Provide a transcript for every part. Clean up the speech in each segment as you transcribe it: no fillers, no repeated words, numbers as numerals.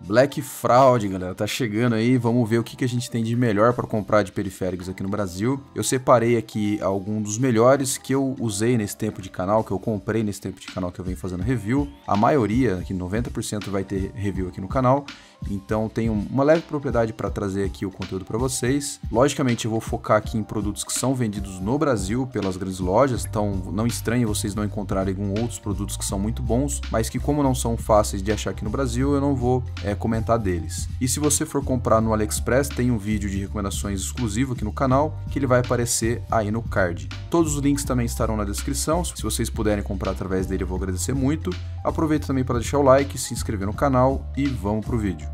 Black Fraud, galera, tá chegando aí, vamos ver o que a gente tem de melhor para comprar de periféricos aqui no Brasil. Eu separei aqui alguns dos melhores que eu usei nesse tempo de canal, que eu comprei nesse tempo de canal que eu venho fazendo review. A maioria, aqui 90% vai ter review aqui no canal, então tenho uma leve propriedade para trazer aqui o conteúdo para vocês. Logicamente eu vou focar aqui em produtos que são vendidos no Brasil pelas grandes lojas, então não estranhe vocês não encontrarem alguns outros produtos que são muito bons, mas que como não são fáceis de achar aqui no Brasil, eu não vou comentar deles. E se você for comprar no AliExpress, tem um vídeo de recomendações exclusivo aqui no canal, que ele vai aparecer aí no card. Todos os links também estarão na descrição, se vocês puderem comprar através dele eu vou agradecer muito. Aproveita também para deixar o like, se inscrever no canal e vamos pro vídeo.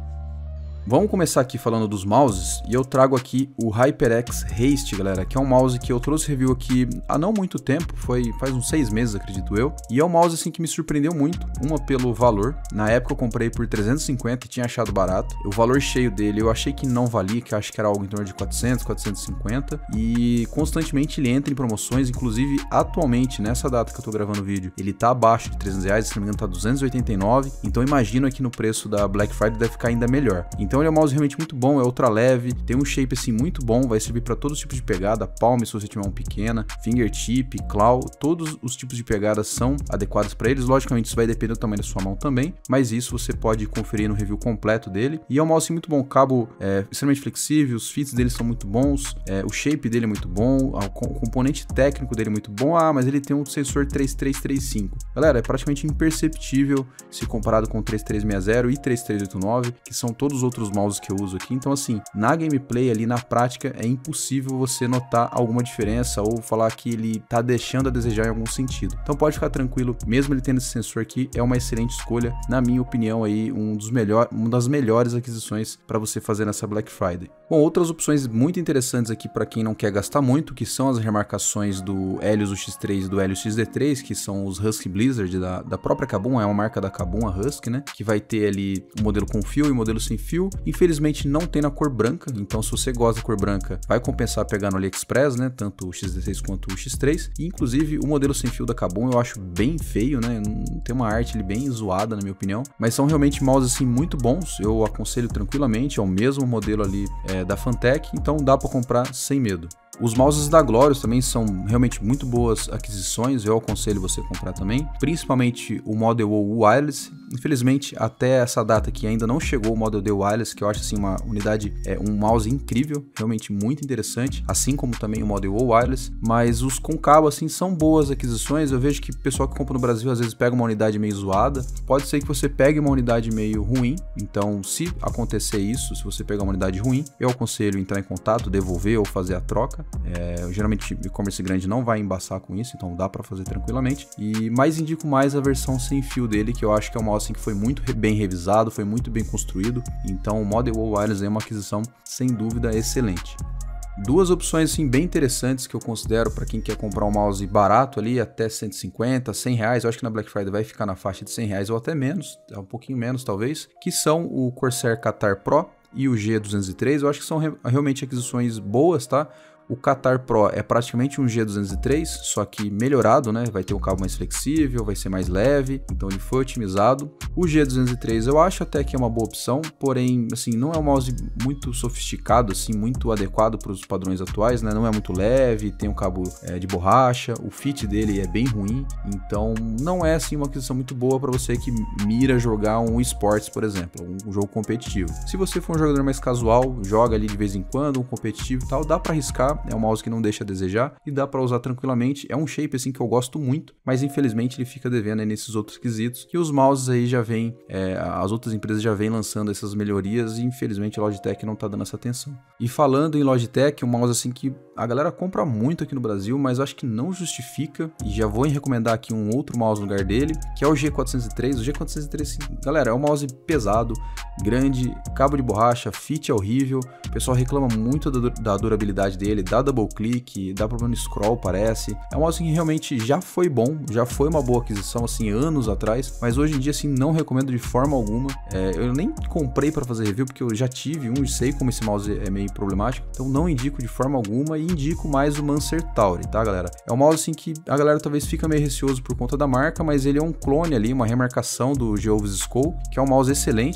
Vamos começar aqui falando dos mouses, e eu trago aqui o HyperX Haste, galera, que é um mouse que eu trouxe review aqui há não muito tempo, faz uns 6 meses, acredito eu, e é um mouse assim que me surpreendeu muito, uma pelo valor. Na época eu comprei por 350 e tinha achado barato. O valor cheio dele eu achei que não valia, que eu acho que era algo em torno de 400, 450, e constantemente ele entra em promoções, inclusive atualmente, nessa data que eu tô gravando o vídeo, ele tá abaixo de 300 reais, se não me engano tá 289, então imagino aqui no preço da Black Friday deve ficar ainda melhor. Então ele é um mouse realmente muito bom, é ultra leve, tem um shape assim muito bom, vai servir para todos os tipos de pegada, palm se você tiver uma pequena, fingertip, claw, todos os tipos de pegadas são adequados para eles. Logicamente isso vai depender do tamanho da sua mão também, mas isso você pode conferir no review completo dele. E é um mouse assim, muito bom, o cabo é extremamente flexível, os fits dele são muito bons, o shape dele é muito bom, o componente técnico dele é muito bom, mas ele tem um sensor 3335. Galera, é praticamente imperceptível se comparado com o 3360 e 3389, que são todos os outros mouses que eu uso aqui. Então assim, na gameplay ali, na prática, é impossível você notar alguma diferença ou falar que ele tá deixando a desejar em algum sentido. Então pode ficar tranquilo, mesmo ele tendo esse sensor aqui, é uma excelente escolha, na minha opinião aí, uma das melhores aquisições para você fazer nessa Black Friday. Bom, outras opções muito interessantes aqui para quem não quer gastar muito, que são as remarcações do Helios UX3 e do Helios XD3, que são os Husky Blizzard da própria Kabum, é uma marca da Kabum, a Husky, né, que vai ter ali o modelo com fio e o modelo sem fio. Infelizmente não tem na cor branca, então se você gosta da cor branca, vai compensar pegar no AliExpress, né, tanto o X16 quanto o X3. E inclusive o modelo sem fio da Kabum eu acho bem feio, né, tem uma arte ali bem zoada na minha opinião, mas são realmente mouses assim muito bons, eu aconselho tranquilamente, é o mesmo modelo ali da Fantech, então dá para comprar sem medo. Os mouses da Glorious também são realmente muito boas aquisições, eu aconselho você a comprar também, principalmente o Model O Wireless. Infelizmente, até essa data aqui ainda não chegou o Model D Wireless, que eu acho assim uma unidade, um mouse incrível, realmente muito interessante, assim como também o Model O Wireless, mas os com cabo assim são boas aquisições. Eu vejo que o pessoal que compra no Brasil às vezes pega uma unidade meio zoada, pode ser que você pegue uma unidade meio ruim, então se acontecer isso, se você pegar uma unidade ruim, eu aconselho entrar em contato, devolver ou fazer a troca. Geralmente e-commerce grande não vai embaçar com isso, então dá para fazer tranquilamente. Mas indico mais a versão sem fio dele, que eu acho que é um mouse assim, que foi muito bem revisado, foi muito bem construído, então o Model O Wireless é uma aquisição sem dúvida excelente. Duas opções assim bem interessantes que eu considero para quem quer comprar um mouse barato ali, até 150, 100 reais, eu acho que na Black Friday vai ficar na faixa de 100 reais ou até menos, um pouquinho menos talvez, que são o Corsair Katar Pro e o G203, eu acho que são realmente aquisições boas, tá? O Katar Pro é praticamente um G203, só que melhorado, né? Vai ter um cabo mais flexível, vai ser mais leve, então ele foi otimizado. O G203 eu acho até que é uma boa opção, porém, assim, não é um mouse muito sofisticado, assim, muito adequado para os padrões atuais, né? Não é muito leve, tem um cabo de borracha, o fit dele é bem ruim, então não é, assim, uma aquisição muito boa para você que mira jogar um esportes, por exemplo, um jogo competitivo. Se você for um jogador mais casual, joga ali de vez em quando, um competitivo e tal, dá para arriscar. É um mouse que não deixa a desejar e dá para usar tranquilamente. É um shape assim que eu gosto muito, mas infelizmente ele fica devendo aí nesses outros quesitos. E os mouses aí já vêm, as outras empresas já vêm lançando essas melhorias e infelizmente a Logitech não tá dando essa atenção. E falando em Logitech, um mouse assim que a galera compra muito aqui no Brasil, mas eu acho que não justifica, e já vou recomendar aqui um outro mouse no lugar dele, que é o G403. O G403, galera, é um mouse pesado, grande, cabo de borracha, fit é horrível, o pessoal reclama muito da durabilidade dele, dá double click, dá problema no scroll, parece. É um mouse que realmente já foi bom, já foi uma boa aquisição, assim, anos atrás, mas hoje em dia, assim, não recomendo de forma alguma. Eu nem comprei para fazer review, porque eu já tive um e sei como esse mouse é meio problemático, então não indico de forma alguma e indico mais o Mancer Tauri, tá, galera? É um mouse, assim, que a galera talvez fica meio receoso por conta da marca, mas ele é um clone ali, uma remarcação do Geovis Skull, que é um mouse excelente, inclusive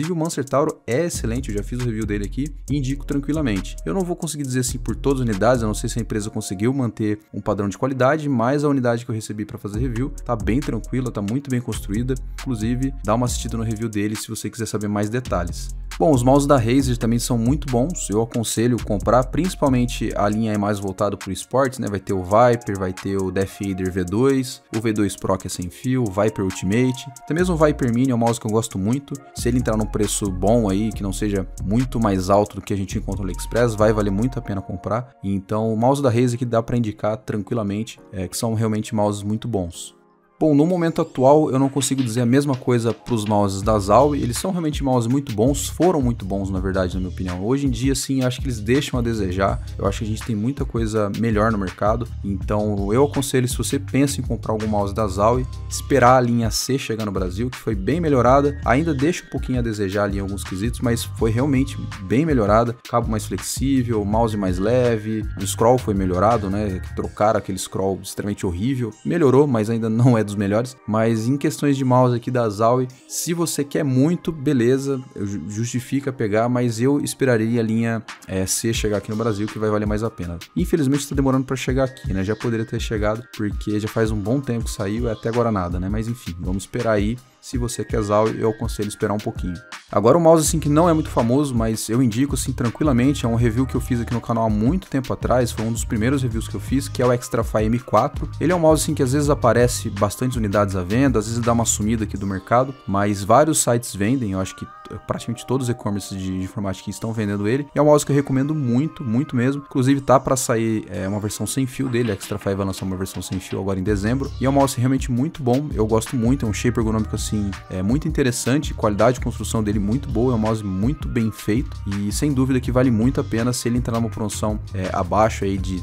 Inclusive o Mancer Tauro é excelente, eu já fiz o review dele aqui e indico tranquilamente. Eu não vou conseguir dizer assim por todas as unidades, eu não sei se a empresa conseguiu manter um padrão de qualidade, mas a unidade que eu recebi para fazer review tá bem tranquila, tá muito bem construída. Inclusive, dá uma assistida no review dele se você quiser saber mais detalhes. Bom, os mouses da Razer também são muito bons, eu aconselho comprar, principalmente a linha é mais voltada para o esportes, né? Vai ter o Viper, vai ter o Death Eater V2, o V2 Pro que é sem fio, o Viper Ultimate, até mesmo o Viper Mini é um mouse que eu gosto muito. Se ele entrar num preço bom aí, que não seja muito mais alto do que a gente encontra no AliExpress, vai valer muito a pena comprar. Então, o mouse da Razer que dá para indicar tranquilamente, que são realmente mouses muito bons. Bom, no momento atual eu não consigo dizer a mesma coisa para os mouses da Zowie, eles são realmente mouses muito bons, foram muito bons na verdade, na minha opinião. Hoje em dia sim, acho que eles deixam a desejar, eu acho que a gente tem muita coisa melhor no mercado, então eu aconselho, se você pensa em comprar algum mouse da Zowie, esperar a linha C chegar no Brasil, que foi bem melhorada, ainda deixa um pouquinho a desejar ali em alguns quesitos, mas foi realmente bem melhorada, cabo mais flexível, mouse mais leve, o scroll foi melhorado, né, trocaram aquele scroll extremamente horrível, melhorou, mas ainda não é dos melhores, mas em questões de mouse aqui da Zowie, se você quer muito, beleza, justifica pegar, mas eu esperaria a linha C chegar aqui no Brasil, que vai valer mais a pena. Infelizmente está demorando para chegar aqui, né, já poderia ter chegado, porque já faz um bom tempo que saiu, até agora nada, né, mas enfim, vamos esperar aí. Se você quer Zowie, eu aconselho esperar um pouquinho. Agora um mouse assim que não é muito famoso, mas eu indico assim tranquilamente, é um review que eu fiz aqui no canal há muito tempo atrás, foi um dos primeiros reviews que eu fiz, que é o Xtrfy M4. Ele é um mouse assim que às vezes aparece bastantes unidades à venda, às vezes dá uma sumida aqui do mercado, mas vários sites vendem, eu acho que praticamente todos os e-commerce de informática estão vendendo ele. E é um mouse que eu recomendo muito, muito mesmo. Inclusive tá para sair uma versão sem fio dele, a Xtrfy vai lançar uma versão sem fio agora em dezembro. E é um mouse realmente muito bom, eu gosto muito, é um shape ergonômico assim, muito interessante, qualidade de construção dele muito boa, é um mouse muito bem feito e sem dúvida que vale muito a pena se ele entrar numa promoção abaixo aí de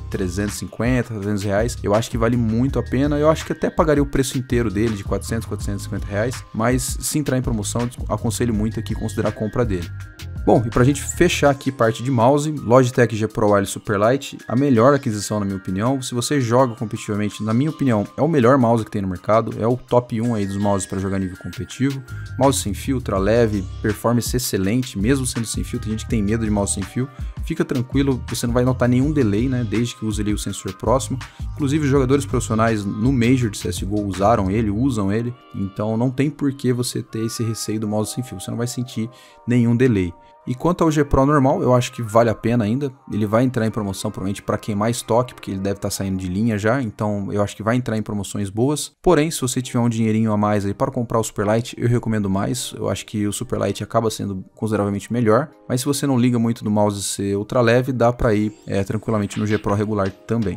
350, 300 reais, eu acho que vale muito a pena, eu acho que até pagaria o preço inteiro dele de 400, 450 reais, mas se entrar em promoção, aconselho muito aqui considerar a compra dele. Bom, e pra gente fechar aqui parte de mouse, Logitech G Pro Wireless Superlight, a melhor aquisição na minha opinião. Se você joga competitivamente, na minha opinião, é o melhor mouse que tem no mercado, é o top 1 aí dos mouses para jogar nível competitivo. Mouse sem fio, ultra leve, performance excelente, mesmo sendo sem fio, tem gente que tem medo de mouse sem fio. Fica tranquilo, você não vai notar nenhum delay, né, desde que use ali o sensor próximo. Inclusive, os jogadores profissionais no Major de CSGO usam ele, então não tem por que você ter esse receio do mouse sem fio, você não vai sentir nenhum delay. E quanto ao G Pro normal, eu acho que vale a pena ainda, ele vai entrar em promoção provavelmente para queimar estoque, porque ele deve estar saindo de linha já, então eu acho que vai entrar em promoções boas. Porém, se você tiver um dinheirinho a mais aí para comprar o Superlight, eu recomendo mais, eu acho que o Superlight acaba sendo consideravelmente melhor, mas se você não liga muito do mouse ser ultra leve, dá para ir tranquilamente no G Pro regular também.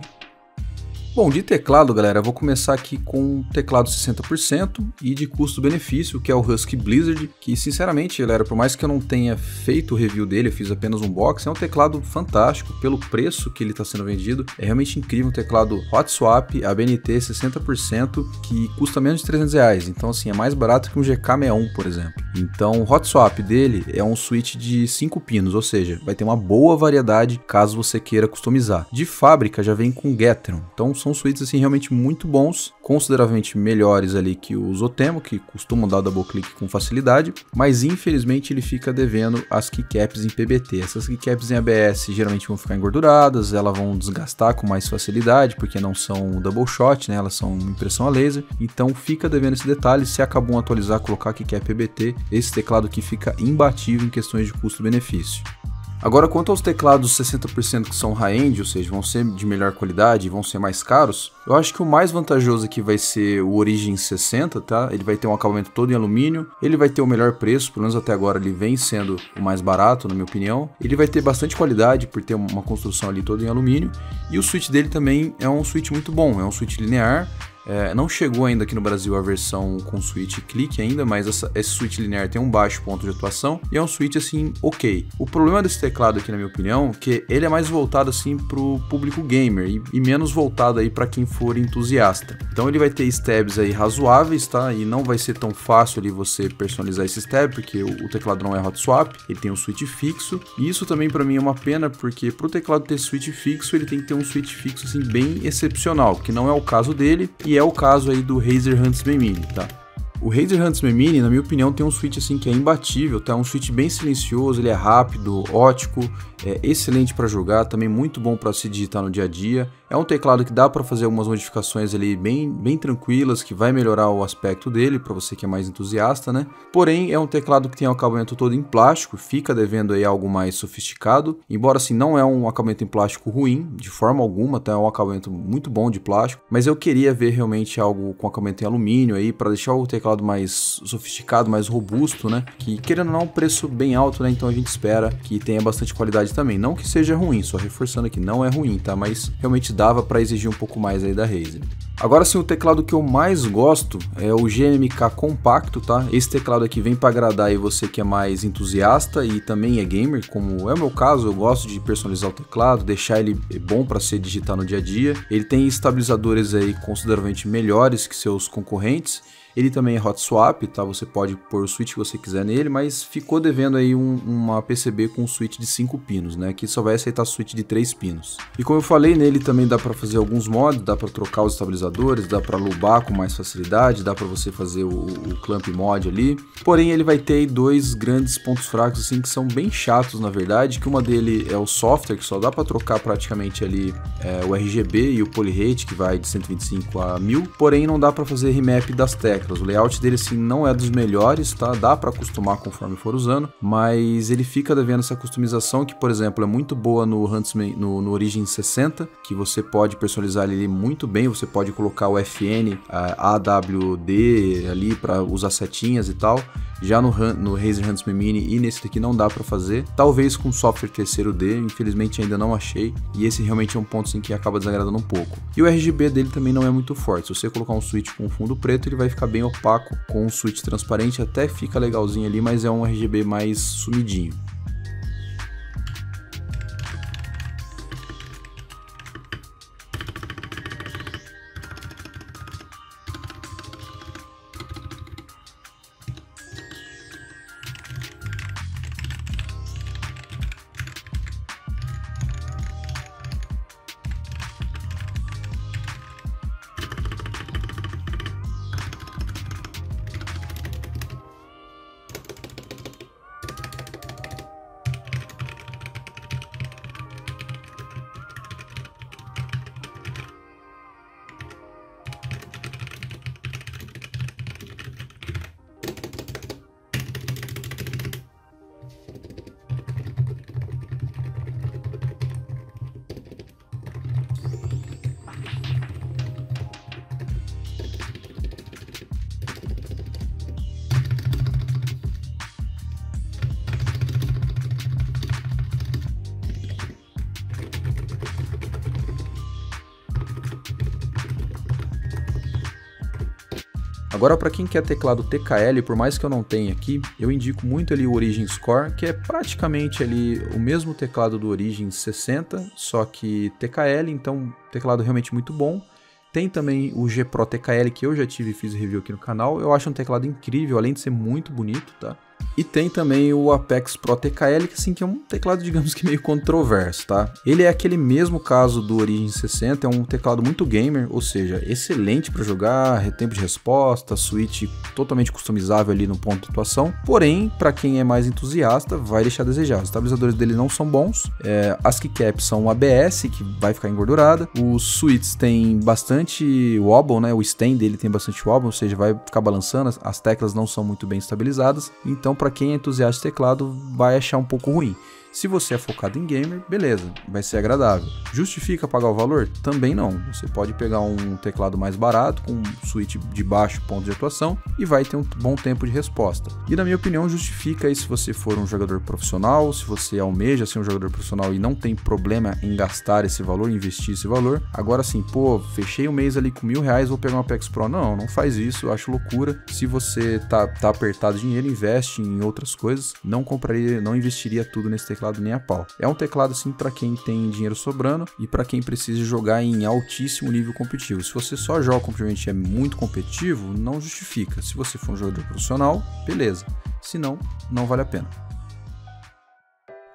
Bom, de teclado, galera, eu vou começar aqui com teclado 60% e de custo-benefício, que é o Husky Blizzard, que sinceramente, galera, por mais que eu não tenha feito o review dele, eu fiz apenas um unboxing, é um teclado fantástico, pelo preço que ele está sendo vendido, é realmente incrível, um teclado hot swap, ABNT 60%, que custa menos de 300 reais, então assim, é mais barato que um GK61, por exemplo. Então, o hot swap dele é um switch de 5 pinos, ou seja, vai ter uma boa variedade caso você queira customizar. De fábrica já vem com Gateron, então são switches assim realmente muito bons, consideravelmente melhores ali que o Zotemo, que costumam dar double click com facilidade, mas infelizmente ele fica devendo as keycaps em PBT. Essas keycaps em ABS geralmente vão ficar engorduradas, elas vão desgastar com mais facilidade, porque não são double shot, né? Elas são impressão a laser, então fica devendo esse detalhe. Se acabam atualizar, colocar keycap PBT, esse teclado aqui fica imbatível em questões de custo-benefício. Agora, quanto aos teclados 60% que são high-end, ou seja, vão ser de melhor qualidade e vão ser mais caros, eu acho que o mais vantajoso aqui vai ser o Origin 60, tá? Ele vai ter um acabamento todo em alumínio, ele vai ter o melhor preço, pelo menos até agora ele vem sendo o mais barato, na minha opinião. Ele vai ter bastante qualidade por ter uma construção ali toda em alumínio, e o switch dele também é um switch muito bom, é um switch linear. Não chegou ainda aqui no Brasil a versão com switch clique ainda, mas esse switch linear tem um baixo ponto de atuação e é um switch assim, ok. O problema desse teclado aqui, na minha opinião, é que ele é mais voltado assim pro público gamer e menos voltado aí para quem for entusiasta. Então ele vai ter stabs aí razoáveis, tá? E não vai ser tão fácil ali você personalizar esse stab, porque o teclado não é hot swap, ele tem um switch fixo. E isso também para mim é uma pena, porque pro teclado ter switch fixo, ele tem que ter um switch fixo assim bem excepcional, que não é o caso dele e é o caso aí do Razer Huntsman Mini, tá? O Razer Huntsman Mini, na minha opinião, tem um switch assim que é imbatível, tá? Um switch bem silencioso, ele é rápido, ótico, é excelente para jogar, também muito bom para se digitar no dia a dia. É um teclado que dá para fazer algumas modificações ali bem tranquilas, que vai melhorar o aspecto dele, para você que é mais entusiasta, né? Porém, é um teclado que tem o acabamento todo em plástico, fica devendo aí algo mais sofisticado, embora assim não é um acabamento em plástico ruim, de forma alguma, tá? É um acabamento muito bom de plástico, mas eu queria ver realmente algo com acabamento em alumínio aí, para deixar o teclado mais sofisticado, mais robusto, né? Que querendo ou não, é um preço bem alto, né? Então a gente espera que tenha bastante qualidade também. Não que seja ruim, só reforçando aqui, não é ruim, tá? Mas realmente dava para exigir um pouco mais aí da Razer. Agora sim, o teclado que eu mais gosto é o GMK Compacto, tá? Esse teclado aqui vem para agradar aí você que é mais entusiasta e também é gamer, como é o meu caso. Eu gosto de personalizar o teclado, deixar ele bom para se digitar no dia a dia. Ele tem estabilizadores aí consideravelmente melhores que seus concorrentes. Ele também é hot swap, tá? Você pode pôr o switch que você quiser nele, mas ficou devendo aí uma PCB com switch de 5 pinos, né? Que só vai aceitar switch de 3 pinos. E como eu falei, nele também dá para fazer alguns mods, dá para trocar os estabilizadores, dá para lubar com mais facilidade, dá para você fazer o clamp mod ali. Porém, ele vai ter aí dois grandes pontos fracos assim que são bem chatos, na verdade, que uma dele é o software, que só dá para trocar praticamente ali o RGB e o polyrate, que vai de 125 a 1000, porém não dá para fazer remap das teclas. O layout dele assim não é dos melhores, tá? Dá para acostumar conforme for usando, mas ele fica devendo essa customização que, por exemplo, é muito boa no Huntsman, no Origin 60, que você pode personalizar ele muito bem, você pode colocar o FN, AWD ali para usar setinhas e tal. Já no Razer Huntsman Mini e nesse daqui não dá para fazer, talvez com software terceiro D, infelizmente ainda não achei, e esse realmente é um ponto assim que acaba desagradando um pouco. E o RGB dele também não é muito forte, se você colocar um switch com fundo preto ele vai ficar bem opaco, com um switch transparente até fica legalzinho ali, mas é um RGB mais sumidinho. Agora, para quem quer teclado TKL, por mais que eu não tenha aqui, eu indico muito ali o Origin Score, que é praticamente ali o mesmo teclado do Origin 60, só que TKL, então teclado realmente muito bom. Tem também o G Pro TKL, que eu já tive e fiz review aqui no canal. Eu acho um teclado incrível, além de ser muito bonito, tá? E tem também o Apex Pro TKL, que assim, que é um teclado, digamos que meio controverso, tá? Ele é aquele mesmo caso do Origin 60, é um teclado muito gamer, ou seja, excelente para jogar, tempo de resposta, switch totalmente customizável ali no ponto de atuação. Porém, para quem é mais entusiasta, vai deixar a desejar. Os estabilizadores dele não são bons, as keycaps são ABS, que vai ficar engordurada. Os switches tem bastante wobble, né? O stand dele tem bastante wobble, ou seja, vai ficar balançando, as teclas não são muito bem estabilizadas. Então, para quem é entusiasta de teclado, vai achar um pouco ruim. Se você é focado em gamer, beleza, vai ser agradável. Justifica pagar o valor? Também não. Você pode pegar um teclado mais barato, com um switch de baixo ponto de atuação, e vai ter um bom tempo de resposta. E na minha opinião, justifica aí se você for um jogador profissional, se você almeja ser um jogador profissional e não tem problema em gastar esse valor, investir esse valor. Agora sim, pô, fechei um mês ali com R$1.000, vou pegar um Apex Pro. Não, não faz isso, eu acho loucura. Se você tá apertado de dinheiro, investe em outras coisas. Não compraria, não investiria tudo nesse teclado nem a pau. É um teclado assim para quem tem dinheiro sobrando e para quem precisa jogar em altíssimo nível competitivo. Se você só joga completamente é muito competitivo, não justifica. Se você for um jogador profissional, beleza. Se não, não vale a pena.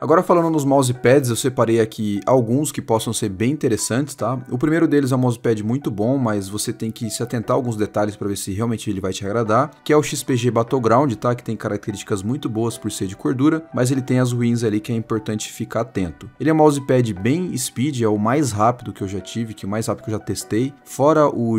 Agora falando nos mousepads, eu separei aqui alguns que possam ser bem interessantes, tá? O primeiro deles é um mousepad muito bom, mas você tem que se atentar a alguns detalhes para ver se realmente ele vai te agradar, que é o XPG Battleground, tá? Que tem características muito boas por ser de cordura, mas ele tem as ruins ali que é importante ficar atento. Ele é um mousepad bem speed, é o mais rápido que eu já tive, que é o mais rápido que eu já testei, fora o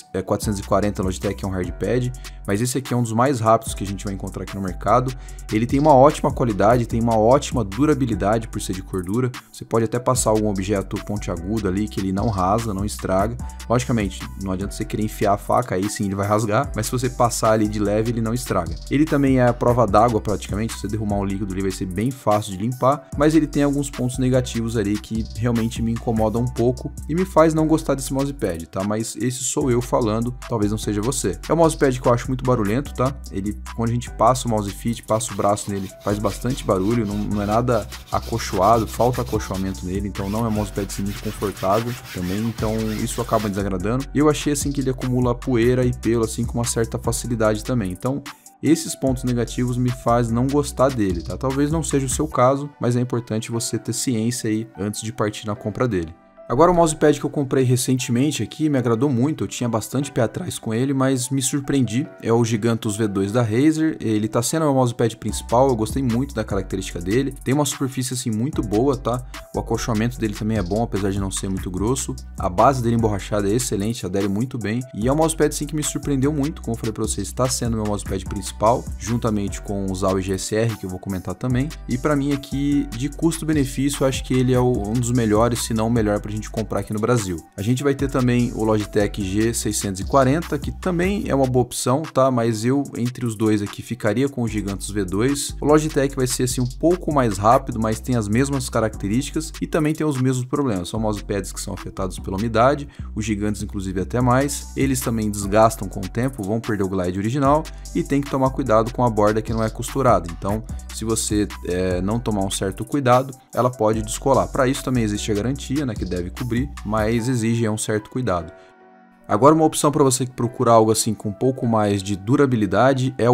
G440 Logitech, é um hardpad, mas esse aqui é um dos mais rápidos que a gente vai encontrar aqui no mercado. Ele tem uma ótima qualidade, tem uma ótima durabilidade por ser de cordura. Você pode até passar algum objeto pontiagudo ali que ele não rasga, não estraga. Logicamente, não adianta você querer enfiar a faca, aí sim ele vai rasgar, mas se você passar ali de leve, ele não estraga. Ele também é a prova d'água praticamente, se você derramar um líquido ali vai ser bem fácil de limpar, mas ele tem alguns pontos negativos ali que realmente me incomodam um pouco e me faz não gostar desse mousepad, tá? Mas esse sou eu falando, talvez não seja você. É um mousepad que eu acho muito barulhento, tá? Ele, quando a gente passa o mouse fit, passa o braço nele, faz bastante barulho, não é nada acolchoado, falta acolchoamento nele, então não é um mousepad assim, muito confortável também, então isso acaba desagradando. E eu achei assim que ele acumula poeira e pelo assim com uma certa facilidade também, então esses pontos negativos me faz não gostar dele, tá? Talvez não seja o seu caso, mas é importante você ter ciência aí antes de partir na compra dele. Agora o mousepad que eu comprei recentemente aqui me agradou muito, eu tinha bastante pé atrás com ele, mas me surpreendi, é o Gigantus V2 da Razer, ele tá sendo o meu mousepad principal, eu gostei muito da característica dele, tem uma superfície assim muito boa, tá? O acolchoamento dele também é bom, apesar de não ser muito grosso, a base dele emborrachada é excelente, adere muito bem, e é um mousepad assim que me surpreendeu muito, como eu falei pra vocês, está sendo o meu mousepad principal, juntamente com o Zowie GSR, que eu vou comentar também, e pra mim aqui, de custo-benefício, eu acho que ele é um dos melhores, se não o melhor pra gente comprar aqui no Brasil. A gente vai ter também o Logitech G640, que também é uma boa opção, tá? Mas eu, entre os dois aqui, ficaria com o Gigantus V2. O Logitech vai ser assim um pouco mais rápido, mas tem as mesmas características e também tem os mesmos problemas. São mousepads que são afetados pela umidade, os Gigantes inclusive até mais. Eles também desgastam com o tempo, vão perder o glide original e tem que tomar cuidado com a borda que não é costurada. Então, se você não tomar um certo cuidado, ela pode descolar. Para isso também existe a garantia, né, que deve cobrir, mas exige um certo cuidado. Agora uma opção para você que procura algo assim com um pouco mais de durabilidade é o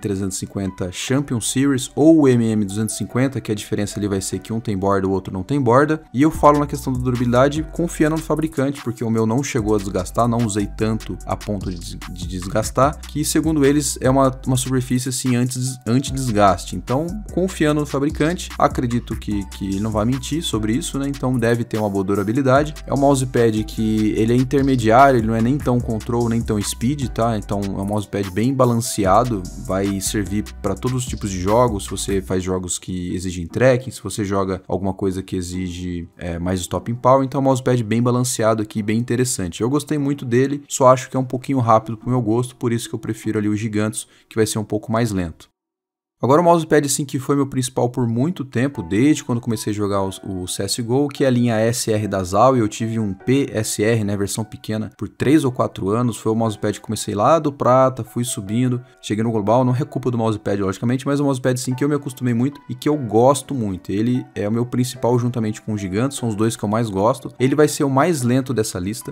MM350 Champion Series ou o MM250, que a diferença ali vai ser que um tem borda, o outro não tem borda. E eu falo na questão da durabilidade confiando no fabricante, porque o meu não chegou a desgastar, não usei tanto a ponto de desgastar, que segundo eles é uma superfície assim anti-desgaste. Então, confiando no fabricante, acredito que ele não vai mentir sobre isso, né? Então deve ter uma boa durabilidade. É um mousepad que ele é intermediário, ele não é nem tão control, nem tão speed, tá? Então é um mousepad bem balanceado, vai servir para todos os tipos de jogos, se você faz jogos que exigem tracking, se você joga alguma coisa que exige mais stop and power, então é um mousepad bem balanceado aqui, bem interessante. Eu gostei muito dele, só acho que é um pouquinho rápido pro meu gosto, por isso que eu prefiro ali o Gigantus, que vai ser um pouco mais lento. Agora o mousepad assim que foi meu principal por muito tempo, desde quando comecei a jogar o CSGO, que é a linha SR da Zowie. Eu tive um PSR, né, versão pequena, por 3 ou 4 anos, foi o mousepad que comecei lá do prata, fui subindo, cheguei no global, não é culpa do mousepad logicamente, mas é um mousepad sim que eu me acostumei muito e que eu gosto muito. Ele é o meu principal juntamente com o Gigante, são os dois que eu mais gosto. Ele vai ser o mais lento dessa lista,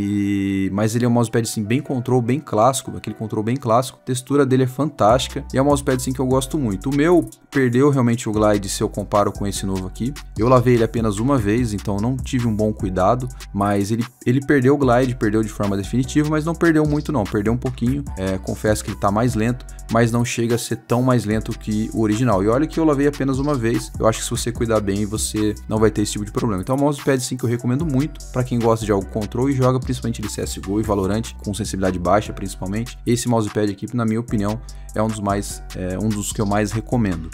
mas ele é um mousepad sim bem control, bem clássico, aquele control bem clássico, a textura dele é fantástica e é um mousepad sim que eu gosto muito. O meu perdeu realmente o glide se eu comparo com esse novo aqui. Eu lavei ele apenas uma vez, então não tive um bom cuidado, mas ele perdeu o glide, perdeu de forma definitiva, mas não perdeu muito não, perdeu um pouquinho. Confesso que ele tá mais lento, mas não chega a ser tão mais lento que o original. E olha que eu lavei apenas uma vez, eu acho que se você cuidar bem, você não vai ter esse tipo de problema. Então é um mousepad sim que eu recomendo muito para quem gosta de algo control e joga principalmente de CSGO e Valorant, com sensibilidade baixa principalmente. Esse mousepad aqui, na minha opinião, é um dos que eu mais recomendo.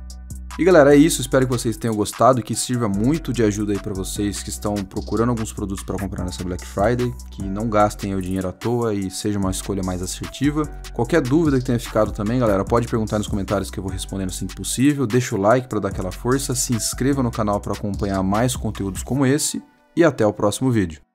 E galera, é isso, espero que vocês tenham gostado e que sirva muito de ajuda aí para vocês que estão procurando alguns produtos para comprar nessa Black Friday, que não gastem o dinheiro à toa e seja uma escolha mais assertiva. Qualquer dúvida que tenha ficado também, galera, pode perguntar nos comentários que eu vou respondendo assim que possível. Deixa o like para dar aquela força, se inscreva no canal para acompanhar mais conteúdos como esse e até o próximo vídeo.